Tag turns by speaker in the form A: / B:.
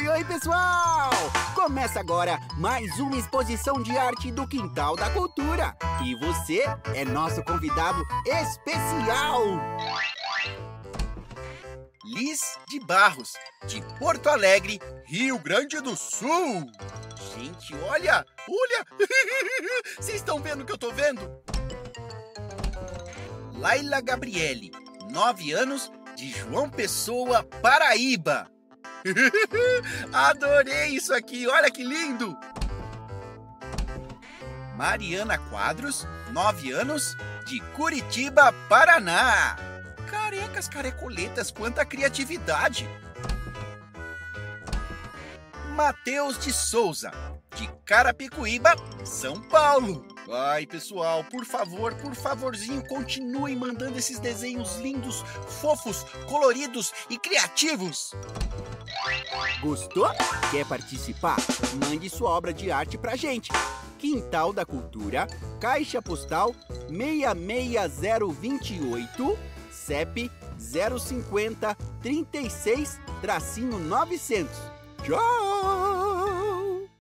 A: oi, pessoal! Começa agora mais uma exposição de arte do Quintal da Cultura. E você é nosso convidado especial.
B: Liz de Barros, de Porto Alegre, Rio Grande do Sul. Gente, olha! Vocês estão vendo o que eu tô vendo? Laila Gabriele, 9 anos, de João Pessoa, Paraíba. Adorei isso aqui, olha que lindo! Mariana Quadros, 9 anos, de Curitiba, Paraná. Carecas, carecoletas, quanta criatividade! Matheus de Souza, de Carapicuíba, São Paulo. Ai, pessoal, por favorzinho, continuem mandando esses desenhos lindos, fofos, coloridos e criativos.
A: Gostou? Quer participar? Mande sua obra de arte pra gente. Quintal da Cultura, Caixa Postal 66028, CEP 050 36-900. Tchau!